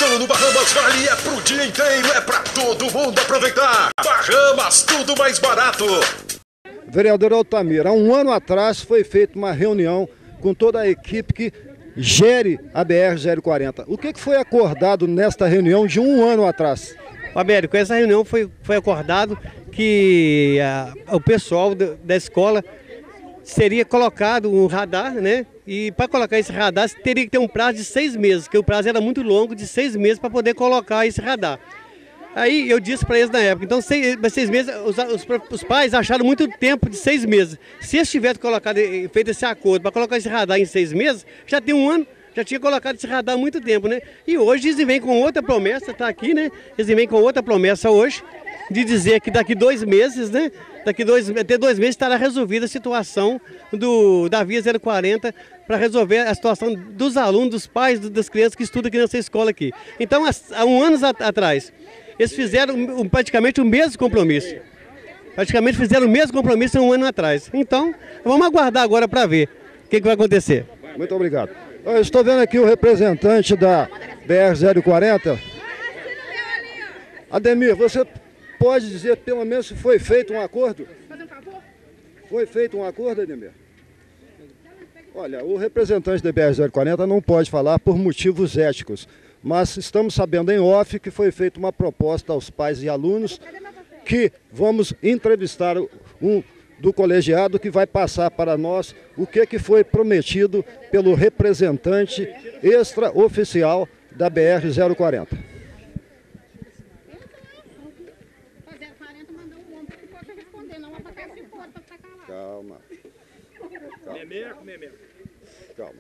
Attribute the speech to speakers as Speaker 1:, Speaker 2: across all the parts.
Speaker 1: promoção no Bahamas Vale é pro dia inteiro, é pra todo mundo aproveitar. Bahamas, tudo mais barato.
Speaker 2: Vereador Altamira, há um ano atrás foi feita uma reunião com toda a equipe que gere a BR-040. O que foi acordado nesta reunião de um ano atrás?
Speaker 3: Abélio, com essa reunião foi acordado que o pessoal da escola seria colocado um radar, né? E para colocar esse radar teria que ter um prazo de 6 meses, porque o prazo era muito longo, de 6 meses para poder colocar esse radar. Aí eu disse para eles na época, então 6 meses, os pais acharam muito tempo de 6 meses. Se eles tivessem feito esse acordo para colocar esse radar em 6 meses, já tem um ano, já tinha colocado esse radar há muito tempo, né? E hoje eles vêm com outra promessa, está aqui, né? Eles vêm com outra promessa hoje, de dizer que daqui 2 meses, né? Até 2 meses estará resolvida a situação da Via 040 para resolver a situação dos alunos, dos pais, das crianças que estudam aqui nessa escola aqui. Então, há um ano atrás, eles fizeram praticamente o mesmo compromisso. Praticamente fizeram o mesmo compromisso há um ano atrás. Então, vamos aguardar agora para ver o que vai acontecer.
Speaker 2: Muito obrigado. Eu estou vendo aqui o representante da BR-040. Ademir, você pode dizer pelo menos se foi feito um acordo? Foi feito um acordo, Ademir? Olha, o representante da BR-040 não pode falar por motivos éticos, mas estamos sabendo em off que foi feita uma proposta aos pais e alunos que vamos entrevistar do colegiado que vai passar para nós o que foi prometido pelo representante extraoficial da BR-040. Calma. Calma.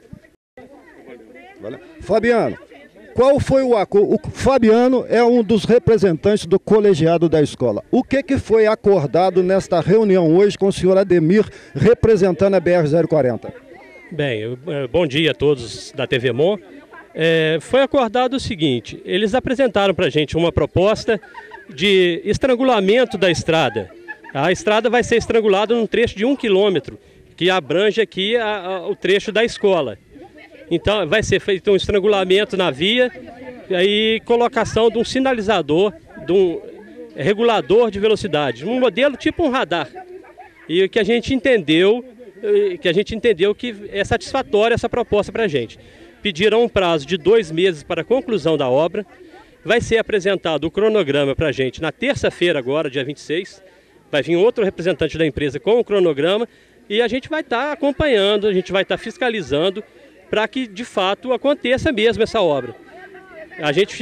Speaker 2: Fabiano, qual foi o acordo? O Fabiano é um dos representantes do colegiado da escola. O que foi acordado nesta reunião hoje com o senhor Ademir, representando a BR-040?
Speaker 4: Bem, bom dia a todos da TV Mon. Foi acordado o seguinte, eles apresentaram para a gente uma proposta de estrangulamento da estrada. A estrada vai ser estrangulada num trecho de 1 quilômetro, que abrange aqui o trecho da escola. Então vai ser feito um estrangulamento na via e colocação de um sinalizador, de um regulador de velocidade, um modelo tipo um radar. E que a gente entendeu que é satisfatória essa proposta para a gente. Pediram um prazo de 2 meses para a conclusão da obra. Vai ser apresentado o cronograma para a gente na terça-feira agora, dia 26. Vai vir outro representante da empresa com o cronograma e a gente vai estar acompanhando, a gente vai estar fiscalizando para que de fato aconteça mesmo essa obra. A gente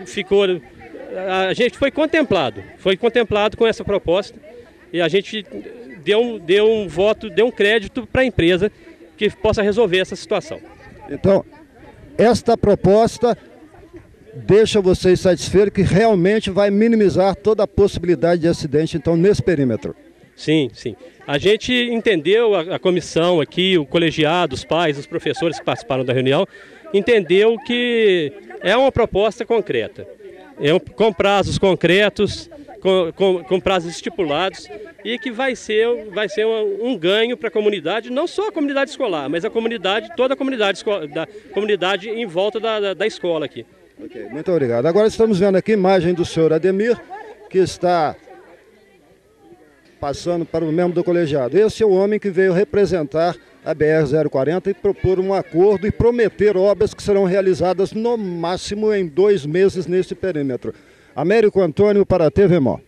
Speaker 4: foi contemplado com essa proposta e a gente deu um crédito para a empresa que possa resolver essa situação.
Speaker 2: Então, esta proposta deixa vocês satisfeitos que realmente vai minimizar toda a possibilidade de acidente, então, nesse perímetro?
Speaker 4: Sim, sim. A gente entendeu, a comissão aqui, o colegiado, os pais, os professores que participaram da reunião, entendeu que é uma proposta concreta, com prazos concretos, com prazos estipulados e que vai ser um ganho para a comunidade, não só a comunidade escolar, mas toda a comunidade em volta da escola aqui.
Speaker 2: Ok, muito obrigado. Agora estamos vendo aqui a imagem do senhor Ademir, que está passando para o membro do colegiado. Esse é o homem que veio representar a BR-040 e propor um acordo e prometer obras que serão realizadas no máximo em 2 meses nesse perímetro. Américo Antônio para a TV Mo.